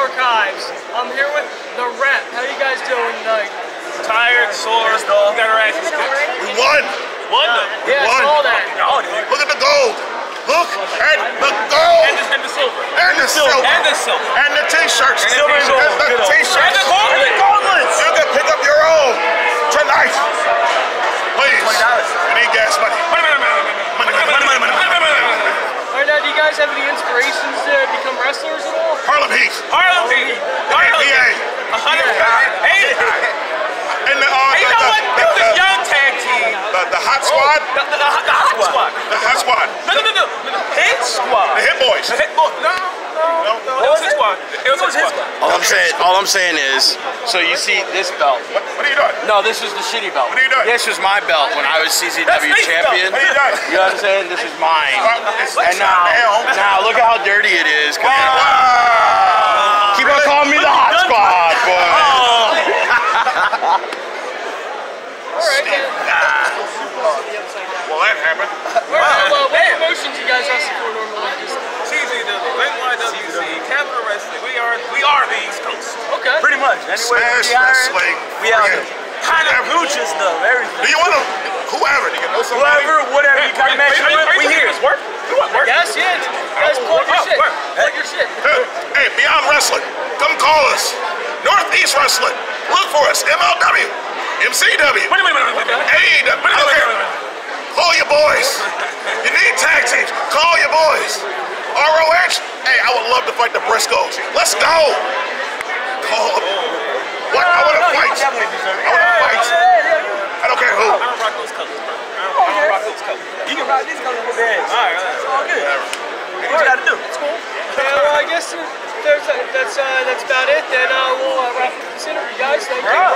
Archives. I'm here with the Rep. How you guys doing tonight? Tired, sore, got our asses kicked. We won. Won them. Yeah, I saw that. Look at the gold. Look at the gold. And the silver. And the silver. And the silver. And the t-shirts. And the t-shirts. And the t-shirts. And the gauntlets. You can pick up your own tonight. Please. We need gas money. Money. Alright, now, do you guys have any inspirations to become wrestlers at all? Harlem Heat. Harlem Heat. APA. 100. And the, you know what? The young tag team. The Hot Squad. The Hot Squad. The Hot Squad. No. Hit Squad. The Hit Boys. The Hit Boys. No. It was Hit Squad. It was Hit Squad. All I'm saying is, so you see this belt. What are you doing? No, this is the shitty belt. What are you doing? This was my belt when I was CZW champion. What are you doing? You know what I'm saying? This is mine. And now, look at how dirty it is. Wow. Keep on calling me the Hot Squad, boy. Alright, Well, that happened. what promotions you guys wrestle for normally? CZW, NYWC, Capital Wrestling. We are the East Coast. Okay. Pretty much. Anywhere Smash Wrestling. we out here. Kind of lucha stuff, everything. Do you want to, whoever, do you know somebody? Whatever you kind of match with, we here. Work? You want work? Yes, yeah. You guys plug your shit. Plug your shit. Hey, Beyond Wrestling, come call us. Northeast Wrestling, look for us. MLW, MCW, AEW, I don't care. Call your boys. You need tag teams, call your boys. ROH, hey, I would love to fight the Briscoes. Let's go. Call them. What? I want to fight. I want to fight. I don't care who. I don't rock those colors, bro. I don't rock those colors. You can rock these colors with the ass. All right. It's all good. What you got to do? That's cool. Well, I guess that's about it. Then we'll wrap up this interview, guys. Thank you.